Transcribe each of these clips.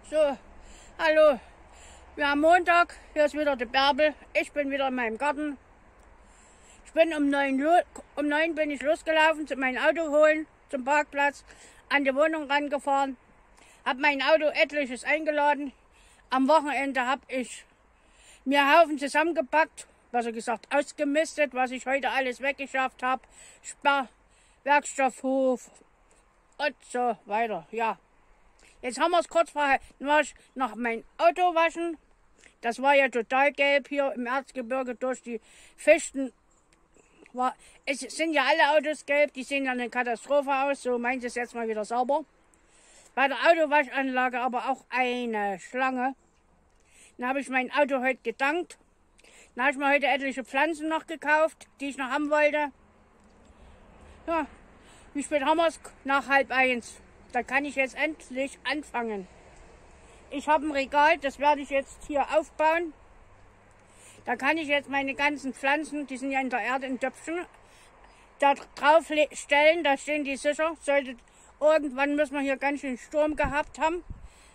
So, hallo. Wir haben Montag, hier ist wieder der Bärbel. Ich bin wieder in meinem Garten. Ich bin um 9 bin ich losgelaufen, zu meinem Auto holen, zum Parkplatz, an die Wohnung rangefahren. Hab mein Auto etliches eingeladen. Am Wochenende habe ich mir Haufen zusammengepackt, besser gesagt ausgemistet, was ich heute alles weggeschafft habe. Sperr, Werkstoffhof und so weiter, ja. Jetzt haben wir es kurz vorher, war ich noch mein Auto waschen. Das war ja total gelb hier im Erzgebirge durch die Fichten. Es sind ja alle Autos gelb, die sehen ja eine Katastrophe aus, so meint es jetzt mal wieder sauber. Bei der Autowaschanlage aber auch eine Schlange. Dann habe ich mein Auto heute getankt. Dann habe ich mir heute etliche Pflanzen noch gekauft, die ich noch haben wollte. Ja, wie spät haben wir es? Nach 12:30. Da kann ich jetzt endlich anfangen. Ich habe ein Regal, das werde ich jetzt hier aufbauen. Da kann ich jetzt meine ganzen Pflanzen, die sind ja in der Erde in Töpfchen, da drauf stellen, da stehen die sicher. Irgendwann müssen wir hier ganz schön Sturm gehabt haben.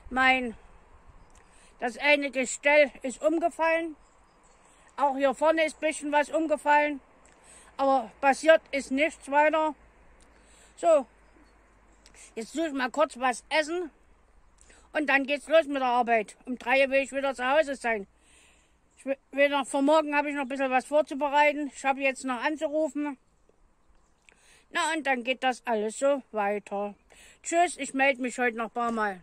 Das eine Gestell ist umgefallen. Auch hier vorne ist ein bisschen was umgefallen. Aber passiert ist nichts weiter. So, jetzt tue ich mal kurz was essen. Und dann geht's los mit der Arbeit. Um 3 will ich wieder zu Hause sein. Für morgen habe ich noch ein bisschen was vorzubereiten. Ich habe jetzt noch anzurufen. Na, und dann geht das alles so weiter. Tschüss, ich melde mich heute noch ein paar Mal.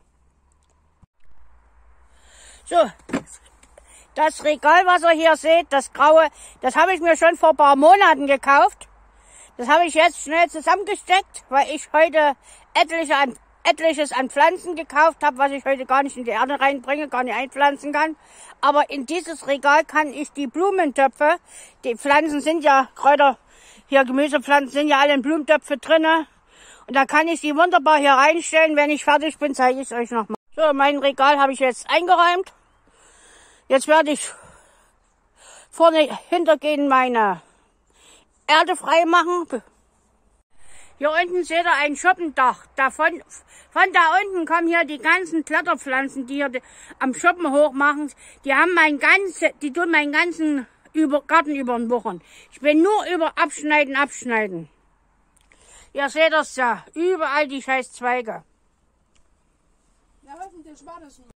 So, das Regal, was ihr hier seht, das graue, das habe ich mir schon vor ein paar Monaten gekauft. Das habe ich jetzt schnell zusammengesteckt, weil ich heute etliches an Pflanzen gekauft habe, was ich heute gar nicht in die Erde reinbringe, gar nicht einpflanzen kann. Aber in dieses Regal kann ich die Blumentöpfe, die Pflanzen sind ja, Kräuter, hier Gemüsepflanzen sind ja alle in Blumentöpfe drinne. Und da kann ich die wunderbar hier reinstellen. Wenn ich fertig bin, zeige ich es euch nochmal. So, mein Regal habe ich jetzt eingeräumt. Jetzt werde ich vorne hintergehen meine Erde frei machen. Hier unten seht ihr ein Schoppendach. Von da unten kommen hier die ganzen Kletterpflanzen, die hier am Schoppen hochmachen. Die tun meinen ganzen Garten überwuchern. Ich bin nur über Abschneiden. Ihr seht das ja, überall die scheiß Zweige. Ja, hoffentlich war das